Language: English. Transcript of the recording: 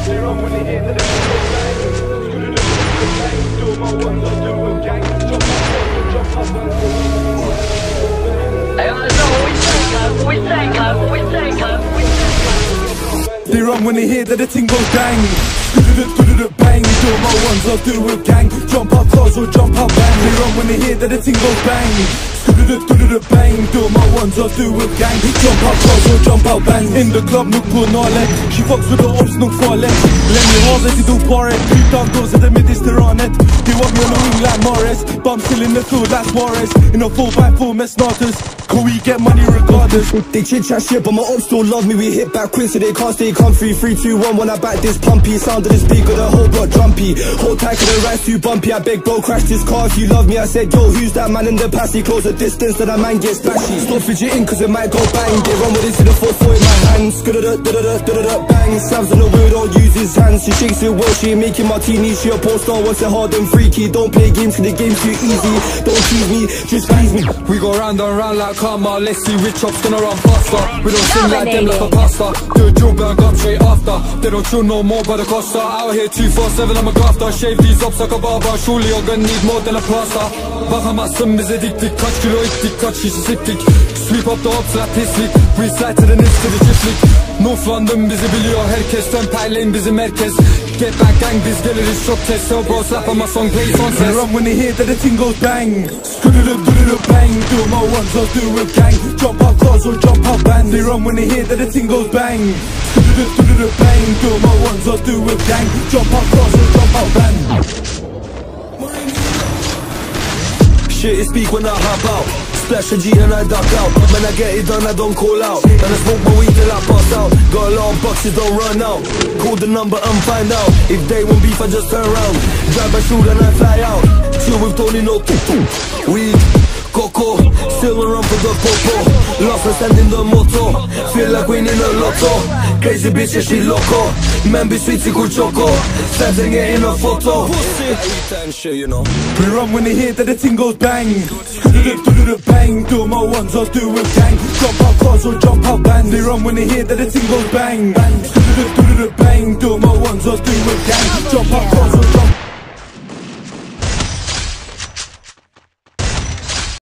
They run when they hear that the thing goes bang. Do my ones, I'll do a gang. Jump up, Hey, I know what we say, cuz. They run when they hear that the thing goes bang. Bang, do my ones, I'll do a gang. Jump up cars or jump up bang. They run when they hear that the thing goes bang. Bang, do my ones, I'll do a gang. Jump up cars or jump out bang. In the club, nuk på nalet. She fucks with the ops, nuk farligt. Lämnar havet i doparet. Utan då sätter mitt i steranet. They want me on a wing like Morris. Bum still in the field like Suarez. In a 4x4 med starters. Can we get money regardless? They chit chat shit, but my ops still love me. We hit back quick so they can't stay comfy. 3, 2, 1 when I back this pumpy. Sound of this big of the whole block jumpy. Hold tight cause the ride's too bumpy. I beg bro, crash this car if you love me. I said yo, who's that man in the past? He close the distance so that man gets splashy. Stop fidgeting cause it might go bang. They run with it to the 4-4 in my hands. Bang, Sam's on the wheel, don't use his hands. She shakes it well, she ain't making martinis. She a porn star, wants it hard and freaky. Don't play games cause the game's too easy. Don't tease me, just please me. We go round and round like karma. Let's see which op's gonna run faster. We don't sing like them like a pasta. Do a drill bang up straight after. They don't chill no more by the Costa. Out here 247 I'm a grafter. Shave these ups like a barber. Surely you're gonna need more than a plaster. Bakamazsın bize diktik. Kaç kilo ittik, kaç şişe siktik. Sweep up the ops like pislik. We slide to the next to the çiftlik. North London bizi biliyor herkes. Dön paylayın bizi merkez. Get back gang biz geliriz çok tez. So bro slap on my song play on They test. run when they hear that the thing goes bang. Bang, do my ones, I'll do a gang. Jump up cars or jump up bang. They run when they hear that the thing goes bang. Bang, do my ones, I'll do a gang. Jump up cars or jump up bang. Shit is speak when I hop out. Splash a G and I duck out. When I get it done I don't call out. And I smoke my weed till I pass out. Got a lot of boxes, don't run out. Call the number and find out. If they want beef I just turn around. Drive my shoe and I fly out. Chill with Tony, no weed, coco. Still around for the popo. Lost and stand in the motor. Feel like winning a lotto. Crazy bitch, yeah, she loco. Man be sweet, cool choco. Fans ain't getting a photo. Shit, you know. We run when they hear that the thing goes bang. Bang, do my ones, I'll do a gang. Jump up cars or jump up bang. They run when they hear that the thing goes bang. Bang, do my ones, I'll do a gang. Jump up cars or jump